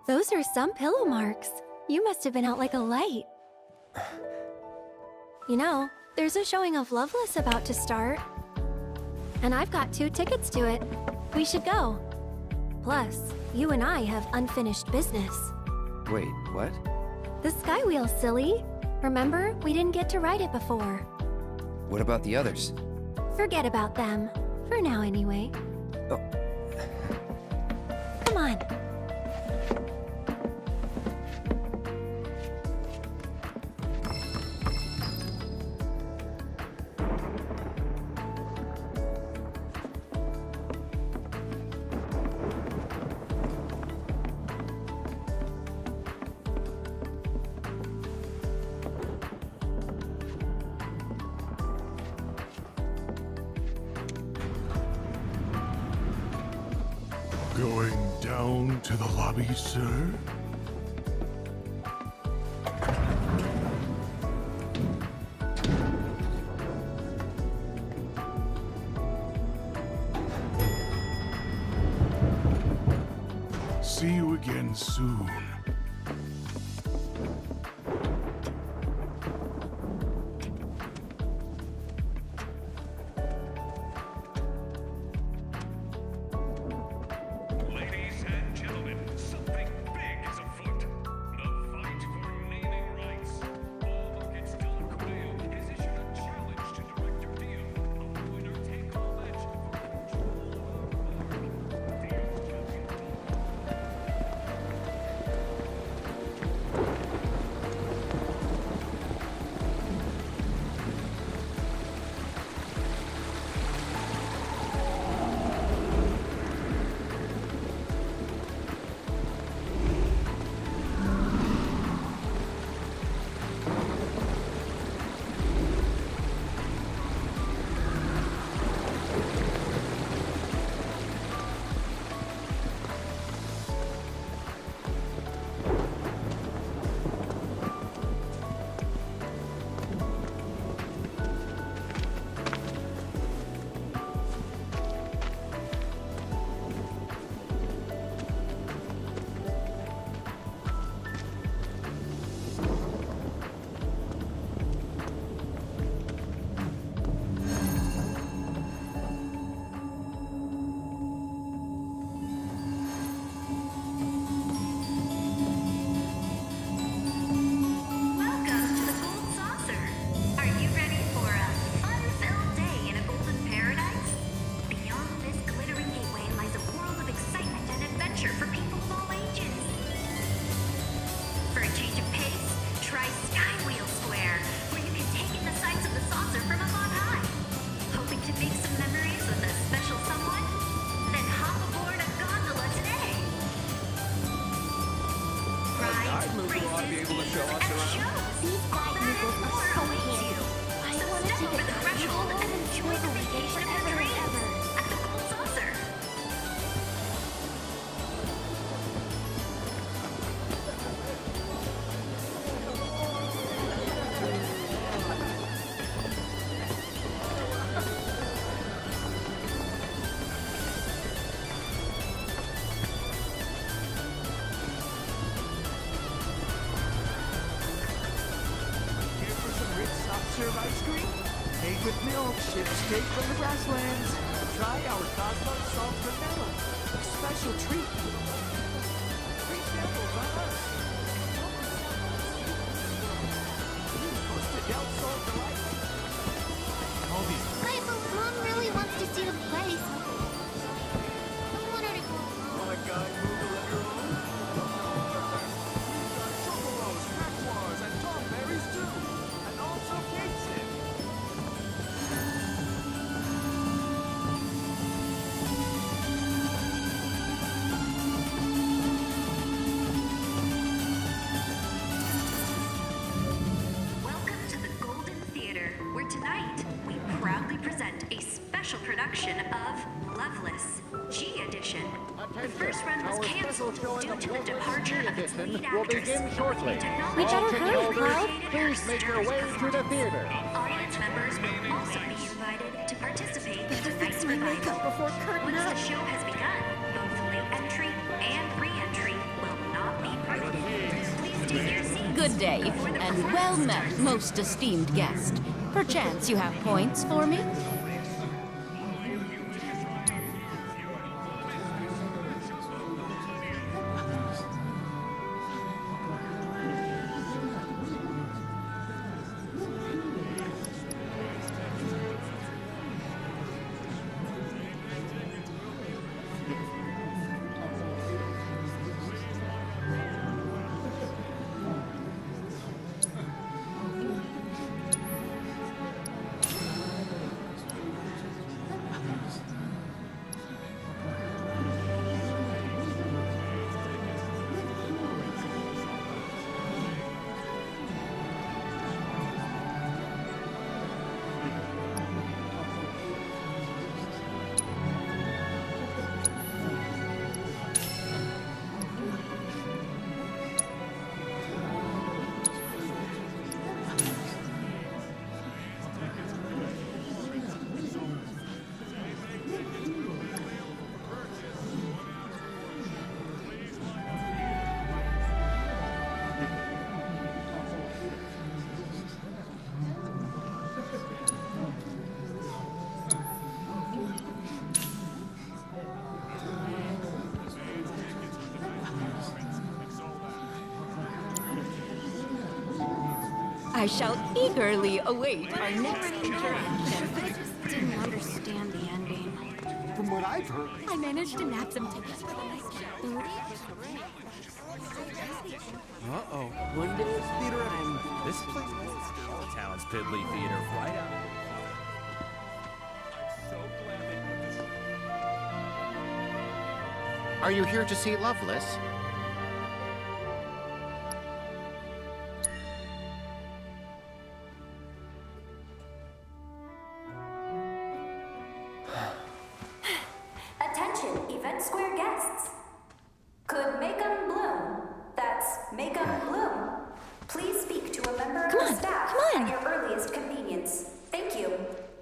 Those are some pillow marks. You must have been out like a light. You know, there's a showing of Loveless about to start. And I've got 2 tickets to it. We should go. Plus, you and I have unfinished business. Wait, what? The Skywheel, silly. Remember, we didn't get to ride it before. What about the others? Forget about them. For now, anyway. Oh. Come on. Going down to the lobby, sir? See you again soon. Serve ice cream? Made with milk, shipped straight from the grasslands. Try our Cosmo Salt Vanilla. A special treat. Free samples on us. Toasted Del Sol Delight. All these. Wait, but Mom really wants to see the place. I want her to go along. Want a guide move to let her alone? Chocolos, Crackers, and Tom Berries too. And also cakes in. Welcome to the Golden Theater, where tonight we proudly present a special production of Loveless, G Edition. The first run was canceled due to the departure of its lead will actress. begin shortly. We better hurry, Cloud. Please make your way to the theater. Audience members will also be invited to participate in tonight's revival. before curtain Once the show has begun, both late entry and re-entry will not Good day, and well met, most esteemed guest. Perchance you have points for me? I shall eagerly await our next interaction. I just didn't understand the ending. From what I've heard, I managed to nab some tickets for the night show. Uh-oh. One day it's theater and this place is town's piddly theater right out. Are you here to see Loveless? Attention, Event Square guests. Could Make 'em Bloom, that's Make 'em Bloom, please speak to a member of the staff at your earliest convenience. Thank you.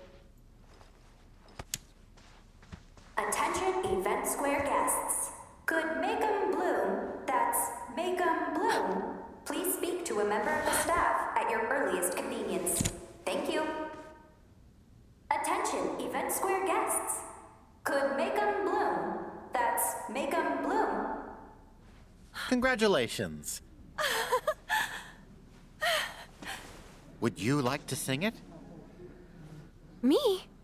Attention, Event Square guests. Could Make 'em Bloom, that's Make 'em Bloom, please speak to a member of the staff at your earliest convenience. Thank you. Attention, Event Square guests. Could Make 'em Bloom, that's Make 'em Bloom. Congratulations. Would you like to sing it? Me?